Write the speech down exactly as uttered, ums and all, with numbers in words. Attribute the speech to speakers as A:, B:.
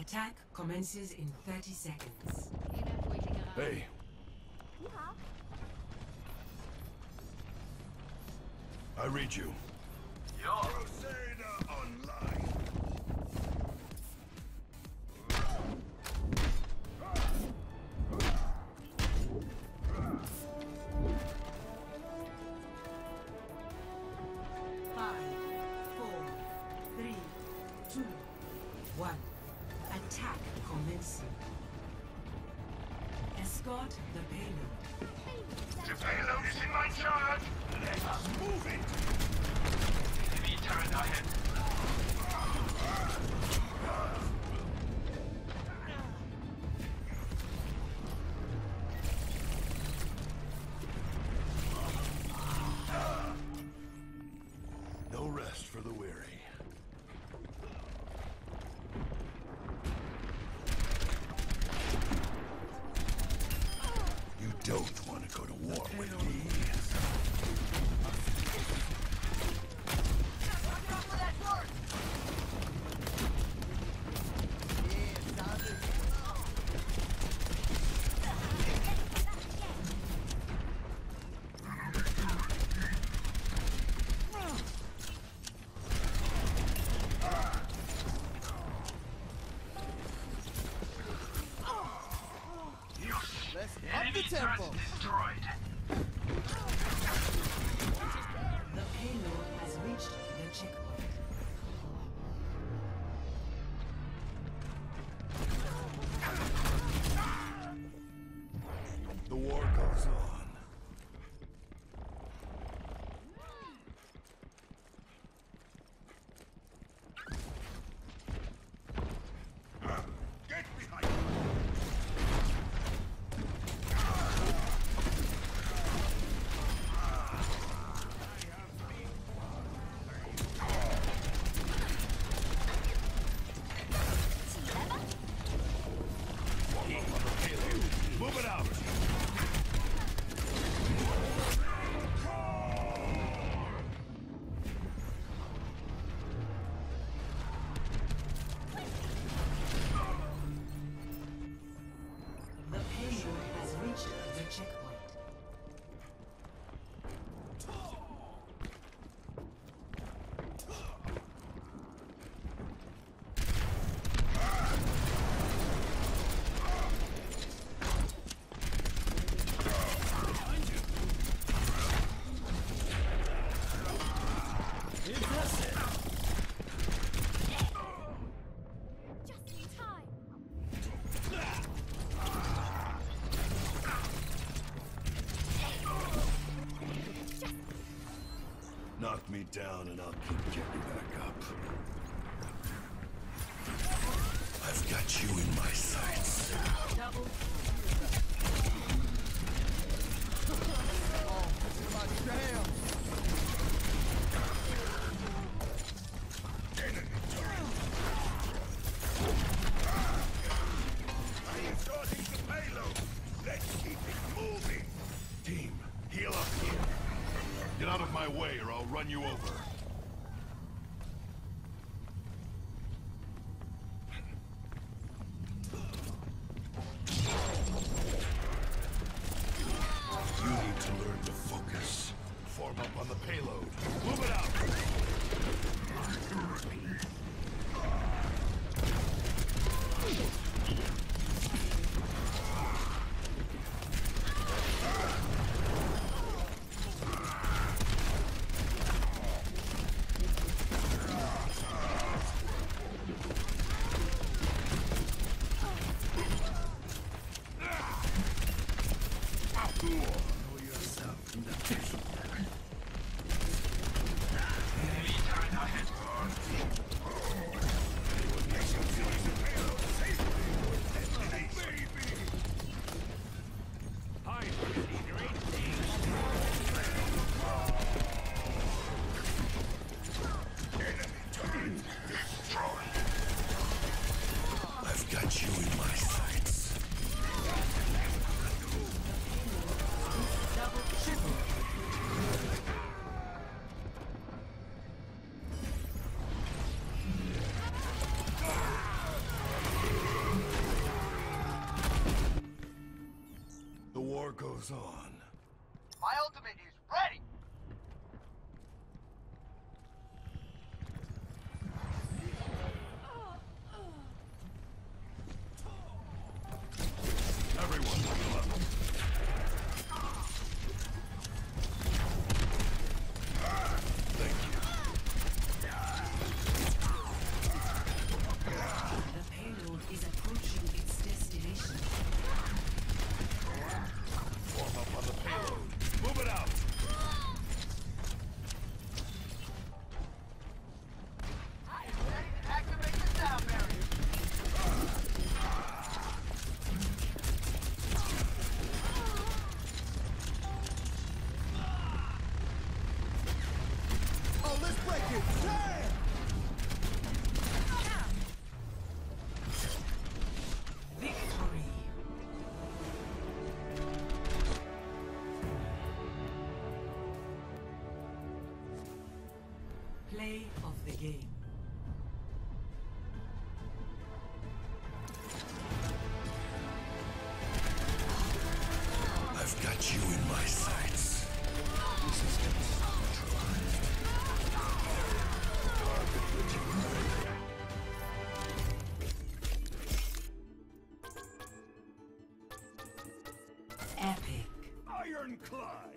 A: Attack commences in thirty seconds.
B: Hey. I read you.
C: Yo.
B: Crusader online.
A: Five, four, three, two, one. Attack commencing. Escort the payload.
C: The payload is in my charge. Let us move it. Enemy turret ahead.
B: No rest for the weary. You don't want to go to war with me.
C: Enemy turret destroyed.
A: The payload has reached the checkpoint.
B: The war goes on. Get behind me! Move it out!
A: The payload has reached the checkpoint.
B: Knock me down and I'll keep getting back up. I've got you in my sights.
A: Double.
B: I am starting the payload. Let's keep it moving. Team, heal up here. Get out of my way or I'll run you over. You need to learn to focus. Form up on the payload. Move it out! goes on.
C: My ultimate is ready!
B: Everyone, heal up. Thank you.
A: The payload is approaching its destination.
B: Form up on the payload. Move it out.
C: Ready to activate the sound barrier!
D: Oh, let's break it! Damn!
A: Victory. Play of the game.
B: I've got you in my sights. Resistance neutralized. Target removed.
A: Epic.
B: Ironclad!